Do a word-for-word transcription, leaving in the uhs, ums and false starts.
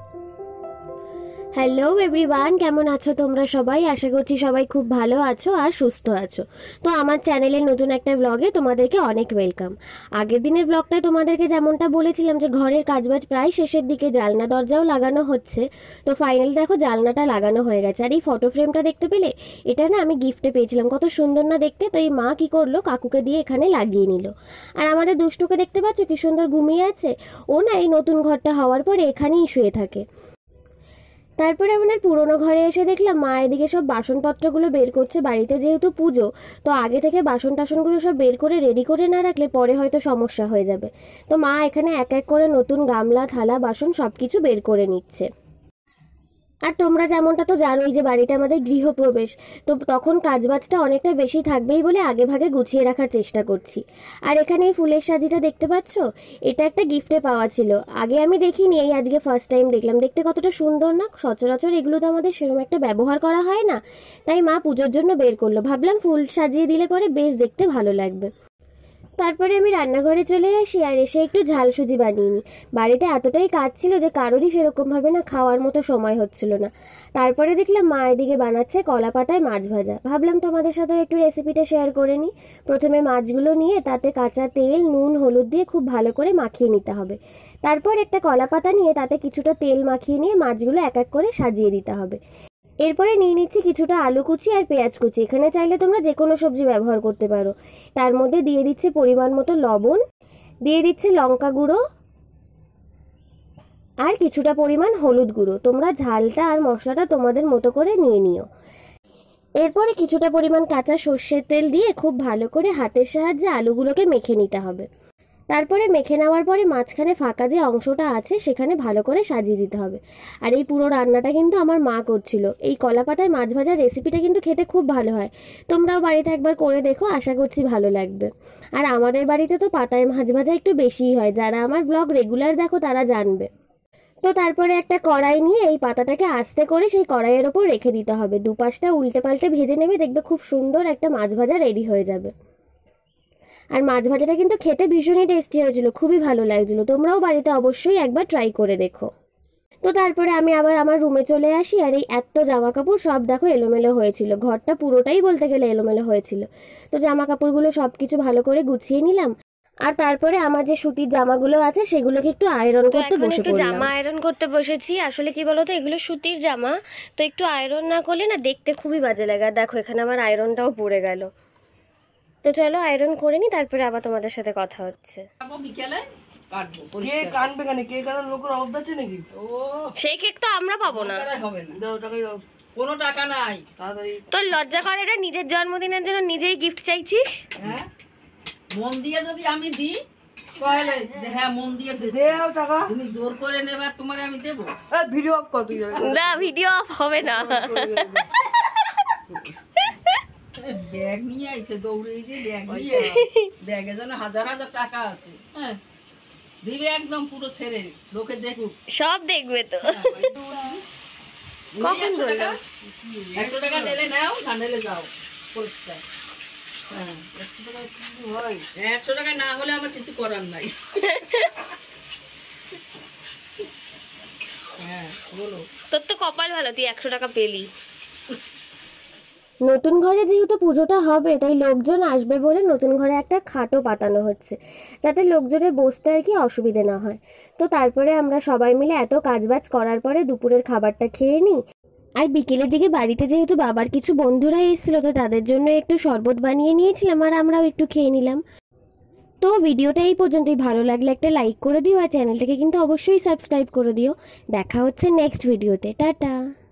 Hello everyone, কেমন আছো তোমরা সবাই? আশা করছি সবাই খুব ভালো আছো আর সুস্থ আছো। তো আমার চ্যানেলের নতুন একটা ব্লগে তোমাদেরকে অনেক ওয়েলকাম। আগের দিনের ব্লগটায় তোমাদেরকে যেমনটা বলেছিলাম যে ঘরের কাজবাজ প্রায় শেষের দিকে, জানলা দরজাও লাগানো হচ্ছে। তো ফাইনালি দেখো জানলাটা লাগানো হয়ে গেছে। আর এই ফটো ফ্রেমটা দেখতে পেলে, এটা না আমি গিফটে পেয়েছিলাম, কত সুন্দর না দেখতে। তো এই মা কি করলো, কাকুকে দিয়ে এখানে লাগিয়ে নিল। আর আমাদের দুষ্টুকে দেখতে পাচ্ছ কি সুন্দর ঘুমিয়ে আছে। ও না এই নতুন ঘরটা হওয়ার পরে এখানেই শুয়ে থাকে। তারপরে আমাদের পুরোনো ঘরে এসে দেখলাম মা এদিকে সব বাসনপত্রগুলো বের করছে। বাড়িতে যেহেতু পুজো, তো আগে থেকে বাসন টাসনগুলো সব বের করে রেডি করে না রাখলে পরে হয়তো সমস্যা হয়ে যাবে। তো মা এখানে এক এক করে নতুন গামলা, থালা, বাসন সব কিছু বের করে নিচ্ছে। আর তোমরা যেমনটা তো জানোই যে বাড়িতে আমাদের গৃহপ্রবেশ, তো তখন কাজবাজটা অনেকটা বেশি থাকবেই বলে আগে ভাগে গুছিয়ে রাখার চেষ্টা করছি। আর এখানে এই ফুলের সাজিটা দেখতে পাচ্ছ, এটা একটা গিফটে পাওয়া ছিল, আগে আমি দেখিনি, এই আজকে ফার্স্ট টাইম দেখলাম। দেখতে কতটা সুন্দর না? সচরাচর এগুলো তো আমাদের সেরকম একটা ব্যবহার করা হয় না, তাই মা পুজোর জন্য বের করলো। ভাবলাম ফুল সাজিয়ে দিলে পরে বেশ দেখতে ভালো লাগবে। তারপরে আমি রান্নাঘরে চলে আসি আর এসে একটু ঝাল সুজি বানিয়ে নিই। বাড়িতে এতটাই কাজ ছিল যে কারোরই সেরকমভাবে না খাওয়ার মতো সময় হচ্ছিল না। তারপরে দেখলাম মা এদিকে বানাচ্ছে কলা পাতায় মাছ ভাজা। ভাবলাম তোমাদের সাথে একটু রেসিপিটা শেয়ার করে নিই। প্রথমে মাছগুলো নিয়ে তাতে কাঁচা তেল, নুন, হলুদ দিয়ে খুব ভালো করে মাখিয়ে নিতে হবে। তারপর একটা কলা পাতা নিয়ে তাতে কিছুটা তেল মাখিয়ে নিয়ে মাছগুলো এক এক করে সাজিয়ে দিতে হবে। এরপরে নিয়ে নিচ্ছি কিছুটা আলু কুচি আর পেঁয়াজ কুচি। এখানে চাইলে তোমরা যে কোনো সবজি ব্যবহার করতে পারো। তার মধ্যে দিয়ে দিচ্ছি পরিমাণ মতো লবণ, দিয়ে দিচ্ছি লঙ্কা গুঁড়ো আর কিছুটা পরিমাণ হলুদ গুঁড়ো। তোমরা ঝালটা আর মশলাটা তোমাদের মতো করে নিয়ে নিও। এরপরে কিছুটা পরিমাণ কাঁচা সর্ষের তেল দিয়ে খুব ভালো করে হাতের সাহায্যে আলুগুলোকে মেখে নিতে হবে। তারপরে মেখে নেওয়ার পরে মাঝখানে ফাঁকা যে অংশটা আছে সেখানে ভালো করে সাজিয়ে দিতে হবে। আর এই পুরো রান্নাটা কিন্তু আমার মা করছিল। এই কলা পাতায় মাছ ভাজার রেসিপিটা কিন্তু খেতে খুব ভালো হয়। তোমরাও বাড়িতে একবার করে দেখো, আশা করছি ভালো লাগবে। আর আমাদের বাড়িতে তো পাতায় মাছ ভাজা একটু বেশিই হয়, যারা আমার ব্লগ রেগুলার দেখো তারা জানবে। তো তারপরে একটা কড়াই নিয়ে এই পাতাটাকে আস্তে করে সেই কড়াইয়ের ওপর রেখে দিতে হবে। দুপাশটা উল্টে পাল্টে ভেজে নেবে, দেখবে খুব সুন্দর একটা মাছ ভাজা রেডি হয়ে যাবে। আর মাছ ভাজাটা কিন্তু খেতে ভীষণই টেস্টি হয়েছিল, খুবই ভালো লাগছিল। তোমরাও বাড়িতে অবশ্যই একবার ট্রাই করে দেখো। তো তারপরে আমি আবার আমার রুমে চলে আসি। আর এই এত জামা কাপড় সব দেখো এলোমেলো হয়েছিল, ঘরটা পুরোটাই বলতে গেলে এলোমেলো হয়েছিল। তো জামা কাপড়গুলো সব কিছু ভালো করে গুছিয়ে নিলাম। আর তারপরে আমার যে সুতির জামাগুলো আছে সেগুলোকে একটু আয়রন করতে বসে পড়লাম। জামা আয়রন করতে বসেছি। আসলে কি বলতো, এগুলো সুতির জামা, তো একটু আয়রন না করলে না দেখতে খুবই বাজে লাগে। আর দেখো এখানে আমার আয়রনটাও পড়ে গেল। তো চলো আয়রন করে নি, তারপরে আবার তোমাদের সাথে কথা হচ্ছে। সেই কেক তো আমরা পাবো না, কোনো টাকা নাই। তোর লজ্জা করে রে, নিজের জন্মদিনের জন্য নিজেই গিফট চাইছিস। হ্যাঁ, মন দিয়ে যদি আমি দিই তাহলে হ্যাঁ মন দিয়ে তুমি জোর করে নেবে, তোমার আমি দেবো। ভিডিও অফ কর। না, ভিডিও অফ হবে না। ব্যাগ নিয়ে আইছে, দৌড়ে যে ব্যাগ নিয়ে, ব্যাগে যেন হাজার হাজার টাকা আছে। হ্যাঁ, দিবে একদম পুরো ছেড়ে, লোকে দেখুক, সব দেখবে তো। কখন বললাম একশো টাকা দিলে নাও, না নিলে যাও পরিষ্কার। হ্যাঁ, একশো টাকা না হলে আমার কিছু করার নাই। হ্যাঁ বলো, তোর তো কপাল ভালো, তুই একশো টাকা পেলি। নতুন ঘরে যেহেতু পুজোটা হবে, তাই লোকজন আসবে বলে নতুন ঘরে একটা খাটও পাতানো হচ্ছে, যাতে লোকজনের বসতে আর কি অসুবিধে না হয়। তো তারপরে আমরা সবাই মিলে এত কাজবাজ করার পরে দুপুরের খাবারটা খেয়ে নিই। আর বিকেলের দিকে বাড়িতে যেহেতু বাবার কিছু বন্ধুরা এসেছিল, তো তাদের জন্য একটু শরবত বানিয়ে নিয়েছিলাম আর আমরাও একটু খেয়ে নিলাম। তো ভিডিওটা এই পর্যন্তই। ভালো লাগলে একটা লাইক করে দিও আর চ্যানেলটাকে কিন্তু অবশ্যই সাবস্ক্রাইব করে দিও। দেখা হচ্ছে নেক্সট ভিডিওতে। টাটা।